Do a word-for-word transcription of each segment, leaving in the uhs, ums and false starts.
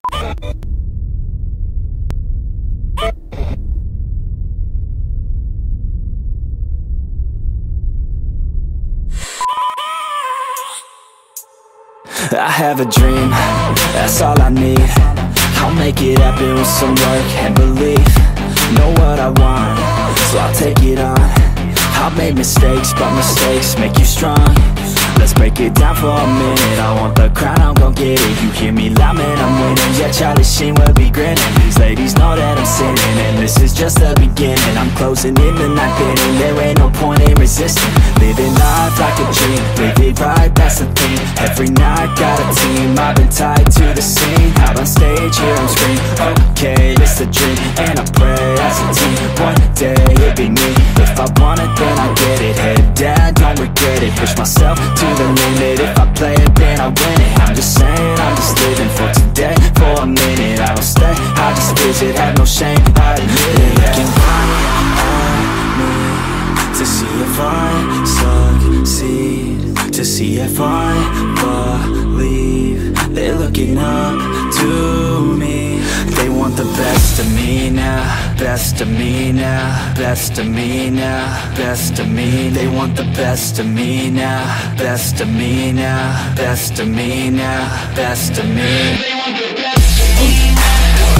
I have a dream, that's all I need. I'll make it happen with some work and belief. Know what I want, so I'll take it on. I'll make mistakes, but mistakes make you strong. Let's break it down for a minute. I want the crown, I'm gon' get it. You hear me loud, man, I'm winning. Yeah, Charlie Sheen will be grinning. These ladies know that I'm sinning, and this is just the beginning. I'm closing in the ninth inning. There ain't no point in resisting. Living life like a dream, live it right, that's the thing. Every night, got a team, I've been tied to the scene. Out on stage, here I'm screaming, okay, it's a dream. And I pray as a team, one day it'll be me. If I want it, then I get it. Head down, don't regret it. Push myself to the limit. If I play it, then I win it. I'm just saying, I'm just living for today. For a minute, I don't stay, I just visit. Have no shame, I admit it. Looking right at me to see if I succeed, to see if I believe. They're looking up to me. They want the best of me now, best of me now, best of me now, best of me. They want the best of me now, best of me now, best of me now, best of me. They want the best of me now.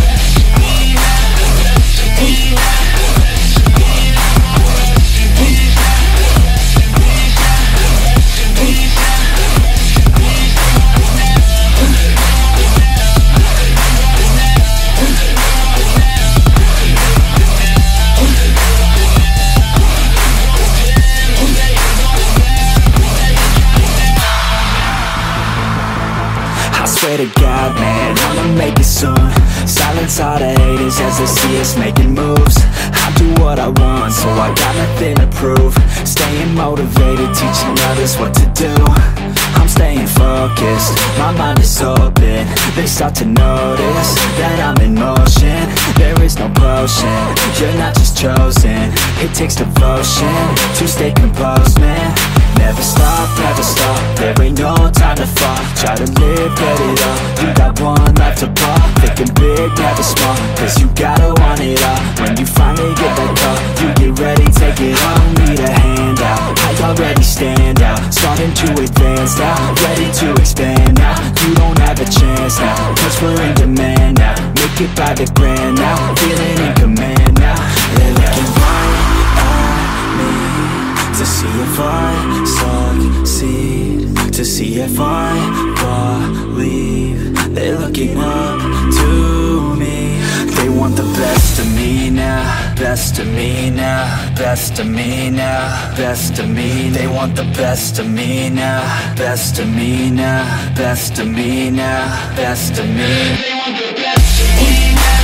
Swear to God, man, I'ma make it soon. Silence all the haters as they see us making moves. I do what I want, so I got nothing to prove. Staying motivated, teaching others what to do. I'm staying focused, my mind is open. They start to notice that I'm in motion. There is no potion, you're not just chosen. It takes devotion to stay composed, man. Never stop, never stop, there ain't no time to fall. Try to live, get it up, you got one life to pop. Thinking big, never small, cause you gotta want it all. When you finally get that call, you get ready, take it on. Need a hand out, I already stand out. Starting to advance now, ready to expand now. You don't have a chance now, cause we're in demand now. Make it by the grand now, feeling in command now. They're looking right at me to see if I succeed, to see if I believe. They're looking up to me. They want the best of me now, best of me now, best of me now, best of me. They want the best of me now, best of me now, best of me now, best of me. They want the best of me now.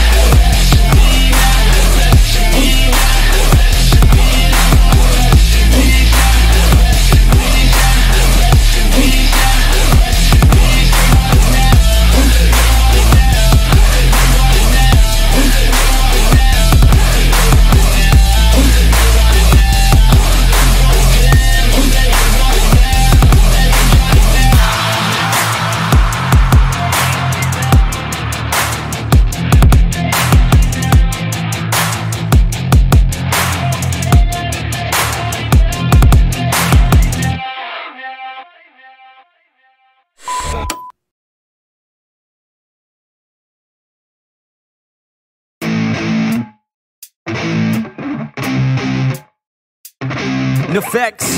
Effects.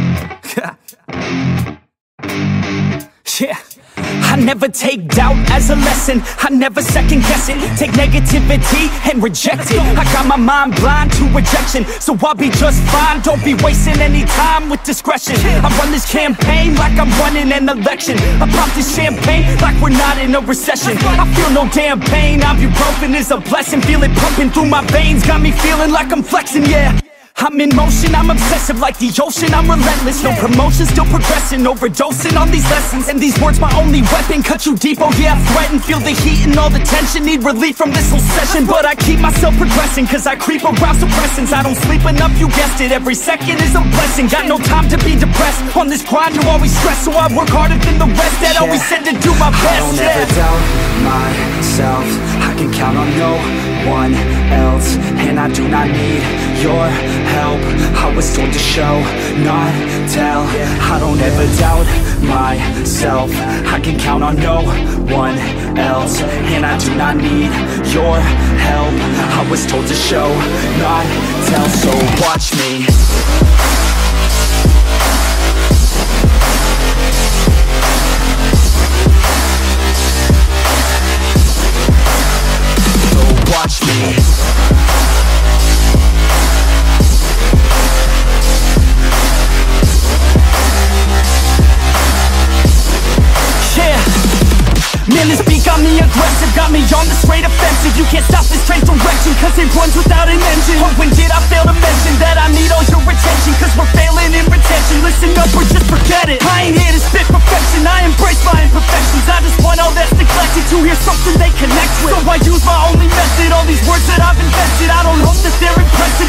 Yeah. I never take doubt as a lesson. I never second guess it. Take negativity and reject it. I got my mind blind to rejection, so I'll be just fine. Don't be wasting any time with discretion. I run this campaign like I'm running an election. I pop this champagne like we're not in a recession. I feel no damn pain. Ibuprofen is a blessing. Feel it pumping through my veins, got me feeling like I'm flexing, yeah. I'm in motion, I'm obsessive like the ocean, I'm relentless. No promotion, still progressing, overdosing on these lessons. And these words my only weapon, cut you deep, oh yeah, I threaten. Feel the heat and all the tension, need relief from this whole session. But I keep myself progressing, cause I creep around suppressants. I don't sleep enough, you guessed it, every second is a blessing. Got no time to be depressed, on this grind you always stress. So I work harder than the rest, that yeah. always said to do my best. I don't yeah. ever doubt myself, I can count on no one else. And I do not need your help, I was told to show, not tell. I don't ever doubt myself, I can count on no one else. And I do not need your help, I was told to show, not tell. So watch me. So watch me. Man, this beat got me aggressive, got me on the straight offensive. You can't stop this train direction, cause it runs without an engine. Oh, when did I fail to mention that I need all your attention? Cause we're failing in retention, listen up or just forget it. I ain't here to spit perfection, I embrace my imperfections. I just want all that's neglected to hear something they connect with. So I use my only method, all these words that I've invested. I don't hope that they're impressed,